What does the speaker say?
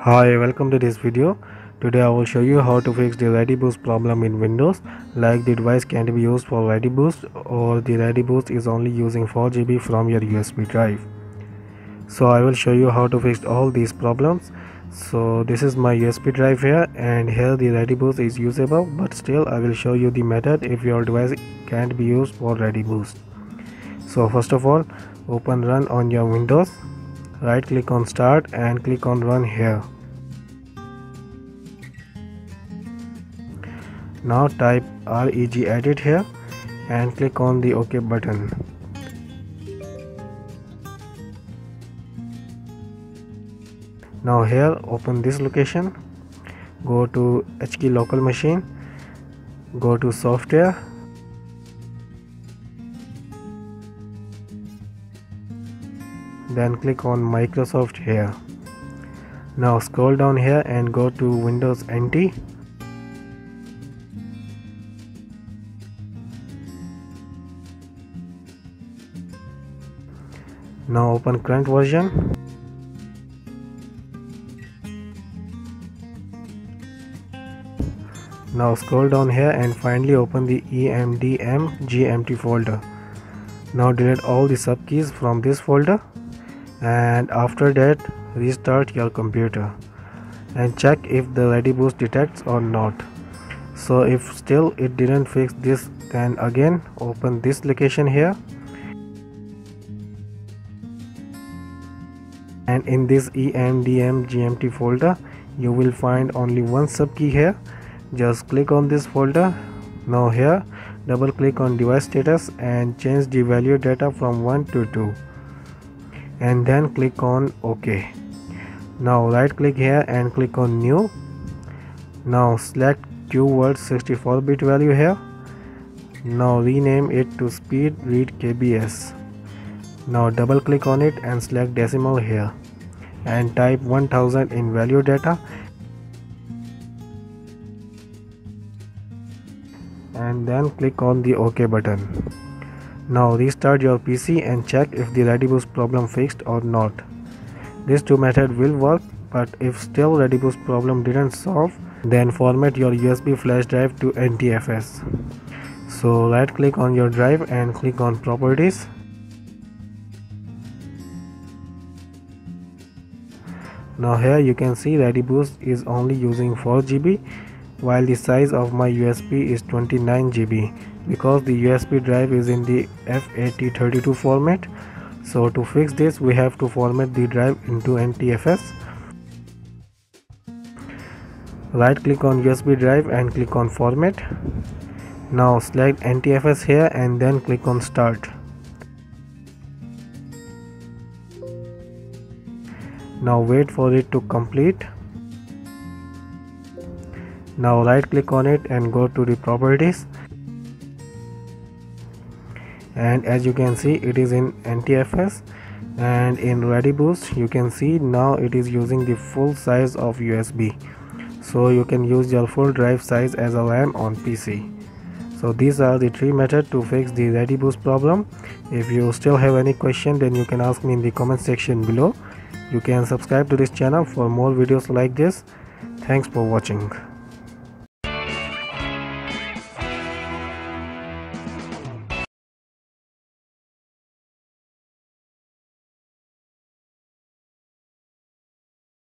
Hi, welcome to this video. Today I will show you how to fix the ReadyBoost problem in Windows. Like the device can't be used for ReadyBoost, or the ReadyBoost is only using 4 GB from your USB drive. So I will show you how to fix all these problems. So this is my USB drive here, and here the ReadyBoost is usable, but still I will show you the method if your device can't be used for ReadyBoost. So first of all, open Run on your Windows. Right click on Start and click on Run here. Now type regedit here and click on the OK button. Now here open this location, go to HKey local machine, go to software, then click on Microsoft here. Now scroll down here and go to Windows NT. Now open current version. Now scroll down here and finally open the emdm-gmt folder. Now delete all the subkeys from this folder, and after that restart your computer and check if the ReadyBoost detects or not. So if still it didn't fix this, then again open this location here, and in this emdm-gmt folder you will find only one subkey here. Just click on this folder. Now here double click on device status and change the value data from 1 to 2, and then click on OK. Now right click here and click on new. Now select QWERTY 64-bit value here. Now rename it to speed read KBS. Now double click on it and select decimal here and type 1000 in value data, and then click on the OK button. Now restart your PC and check if the ReadyBoost problem fixed or not. These two methods will work, but if still ReadyBoost problem didn't solve, then format your USB flash drive to NTFS. So right click on your drive and click on Properties. Now here you can see ReadyBoost is only using 4 GB, while the size of my USB is 29 GB because the USB drive is in the FAT32 format. So to fix this, we have to format the drive into NTFS. Right click on USB drive and click on Format. Now select NTFS here and then click on Start. Now wait for it to complete. Now right click on it and go to the Properties, and as you can see it is in NTFS, and in ReadyBoost you can see now it is using the full size of USB, so you can use your full drive size as a RAM on PC. So these are the 3 methods to fix the ReadyBoost problem. If you still have any question, then you can ask me in the comment section below. You can subscribe to this channel for more videos like this. Thanks for watching.